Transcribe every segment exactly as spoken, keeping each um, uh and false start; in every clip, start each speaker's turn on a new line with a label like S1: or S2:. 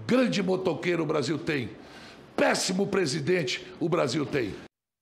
S1: Grande motoqueiro o Brasil tem. Péssimo presidente o Brasil tem.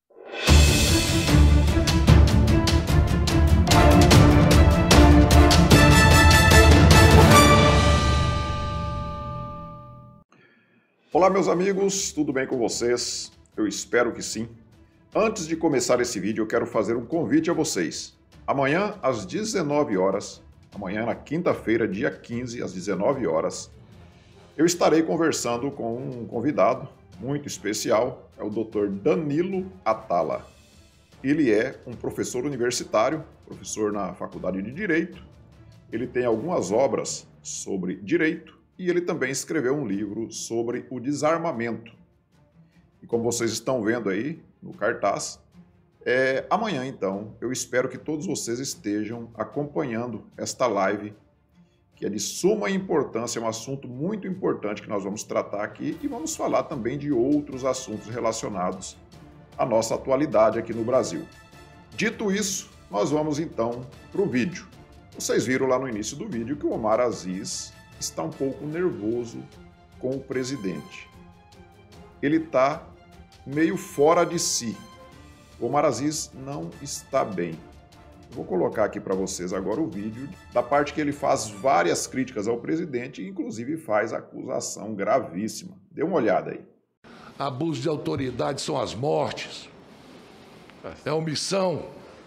S2: Olá, meus amigos, tudo bem com vocês? Eu espero que sim. Antes de começar esse vídeo, eu quero fazer um convite a vocês. Amanhã, às dezenove horas, amanhã na quinta-feira, dia quinze, às dezenove horas, eu estarei conversando com um convidado muito especial, é o doutor Danilo Atala. Ele é um professor universitário, professor na Faculdade de Direito. Ele tem algumas obras sobre direito e ele também escreveu um livro sobre o desarmamento. E como vocês estão vendo aí no cartaz, é, amanhã então eu espero que todos vocês estejam acompanhando esta live, que é de suma importância, é um assunto muito importante que nós vamos tratar aqui e vamos falar também de outros assuntos relacionados à nossa atualidade aqui no Brasil. Dito isso, nós vamos então para o vídeo. Vocês viram lá no início do vídeo que o Omar Aziz está um pouco nervoso com o presidente. Ele está meio fora de si. O Omar Aziz não está bem. Vou colocar aqui para vocês agora o vídeo da parte que ele faz várias críticas ao presidente e inclusive faz acusação gravíssima. Dê uma olhada aí.
S1: Abuso de autoridade são as mortes. É omissão.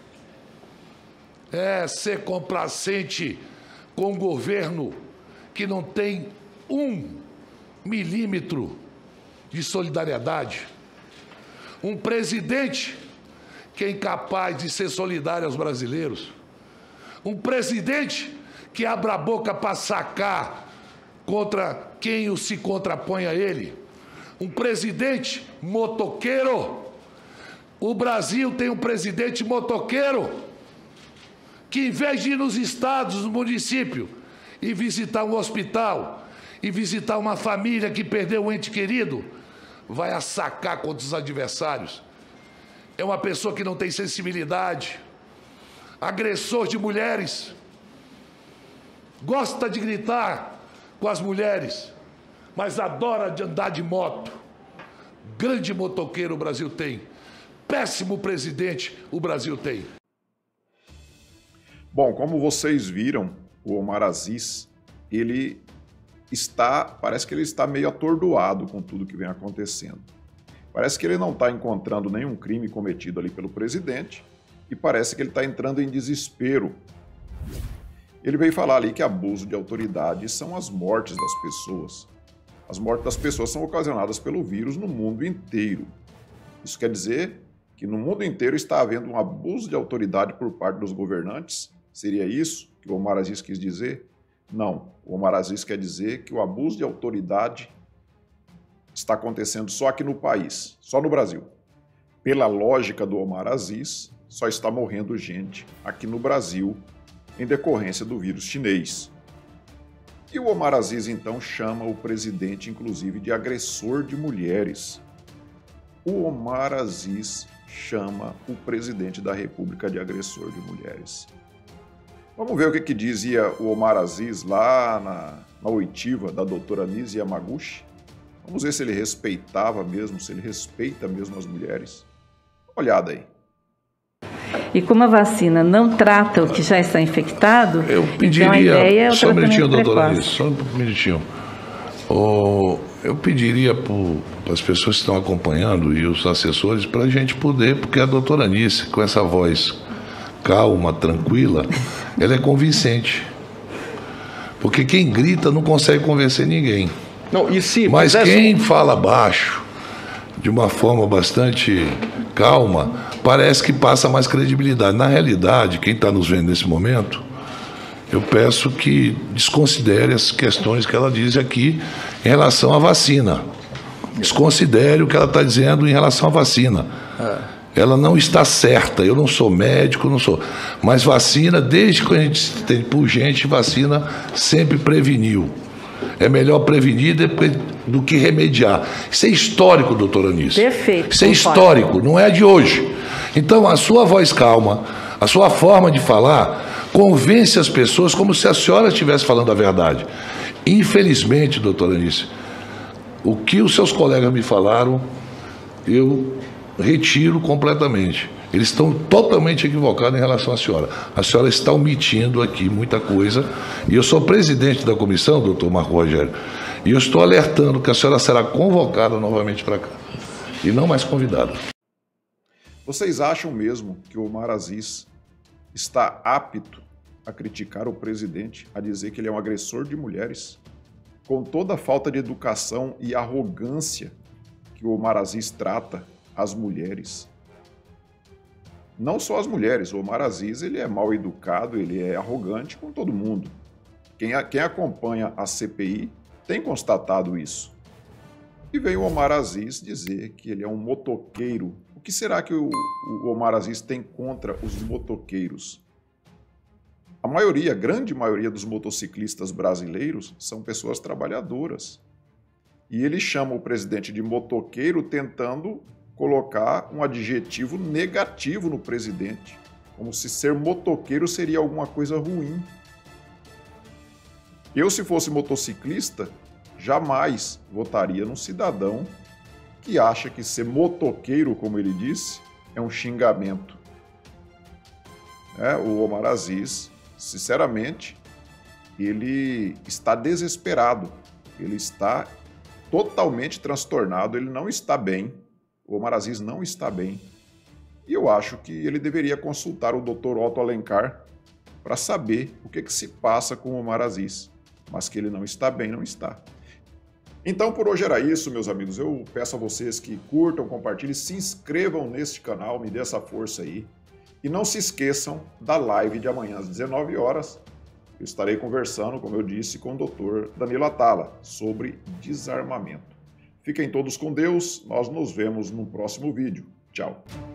S1: É ser complacente com o governo que não tem um milímetro de solidariedade. Um presidente que é incapaz de ser solidário aos brasileiros. Um presidente que abre a boca para sacar contra quem o se contrapõe a ele. Um presidente motoqueiro. O Brasil tem um presidente motoqueiro que, em vez de ir nos estados, no município, e visitar um hospital, e visitar uma família que perdeu um ente querido, vai assacar contra os adversários. É uma pessoa que não tem sensibilidade, agressor de mulheres, gosta de gritar com as mulheres, mas adora de andar de moto. Grande motoqueiro o Brasil tem. Péssimo presidente o Brasil tem.
S2: Bom, como vocês viram, o Omar Aziz, ele está, parece que ele está meio atordoado com tudo que vem acontecendo. Parece que ele não está encontrando nenhum crime cometido ali pelo presidente e parece que ele está entrando em desespero. Ele veio falar ali que abuso de autoridade são as mortes das pessoas. As mortes das pessoas são ocasionadas pelo vírus no mundo inteiro. Isso quer dizer que no mundo inteiro está havendo um abuso de autoridade por parte dos governantes? Seria isso que o Omar Aziz quis dizer? Não. O Omar Aziz quer dizer que o abuso de autoridade está acontecendo só aqui no país, só no Brasil. Pela lógica do Omar Aziz, só está morrendo gente aqui no Brasil em decorrência do vírus chinês. E o Omar Aziz, então, chama o presidente, inclusive, de agressor de mulheres. O Omar Aziz chama o presidente da República de agressor de mulheres. Vamos ver o que, que dizia o Omar Aziz lá na, na oitiva da doutora Nise Yamaguchi. Vamos ver se ele respeitava mesmo, se ele respeita mesmo as mulheres. Olhada aí.
S3: E como a vacina não trata o que já está infectado,
S1: eu pediria,
S3: então a ideia é o
S1: só um minutinho, doutora
S3: precoce.
S1: Nise, só um minutinho. Oh, eu pediria para as pessoas que estão acompanhando e os assessores para a gente poder, porque a doutora Nise, com essa voz calma, tranquila, ela é convincente. Porque quem grita não consegue convencer ninguém.
S4: Não, e se
S1: Mas
S4: pudesse...
S1: quem fala baixo, de uma forma bastante calma, parece que passa mais credibilidade. Na realidade, quem está nos vendo nesse momento, eu peço que desconsidere as questões que ela diz aqui em relação à vacina. Desconsidere o que ela está dizendo em relação à vacina. Ela não está certa, eu não sou médico, não sou. Mas vacina, desde que a gente tem por gente, vacina sempre preveniu. É melhor prevenir do que remediar. Isso é histórico, doutora Nise.
S3: Perfeito.
S1: Isso é histórico, não é de hoje. Então, a sua voz calma, a sua forma de falar, convence as pessoas como se a senhora estivesse falando a verdade. Infelizmente, doutora Nise, O que os seus colegas me falaram, eu retiro completamente. Eles estão totalmente equivocados em relação à senhora. A senhora está omitindo aqui muita coisa. E eu sou presidente da comissão, doutor Marco Rogério, e eu estou alertando que a senhora será convocada novamente para cá. E não mais convidada.
S2: Vocês acham mesmo que o Omar Aziz está apto a criticar o presidente, a dizer que ele é um agressor de mulheres? Com toda a falta de educação e arrogância que o Omar Aziz trata as mulheres. Não só as mulheres, o Omar Aziz ele é mal educado, ele é arrogante com todo mundo. Quem, a, quem acompanha a C P I tem constatado isso. E vem o Omar Aziz dizer que ele é um motoqueiro. O que será que o, o Omar Aziz tem contra os motoqueiros? A maioria, a grande maioria dos motociclistas brasileiros são pessoas trabalhadoras. E ele chama o presidente de motoqueiro tentando colocar um adjetivo negativo no presidente, como se ser motoqueiro seria alguma coisa ruim. Eu, se fosse motociclista, jamais votaria num cidadão que acha que ser motoqueiro, como ele disse, é um xingamento. É, o Omar Aziz, sinceramente, ele está desesperado, ele está totalmente transtornado, ele não está bem. O Omar Aziz não está bem. E eu acho que ele deveria consultar o doutor Otto Alencar para saber o que, que se passa com o Omar Aziz. Mas que ele não está bem, não está. Então, por hoje era isso, meus amigos. Eu peço a vocês que curtam, compartilhem, se inscrevam neste canal, me dê essa força aí. E não se esqueçam da live de amanhã às dezenove horas. Eu estarei conversando, como eu disse, com o doutor Danilo Atala sobre desarmamento. Fiquem todos com Deus, nós nos vemos no próximo vídeo. Tchau.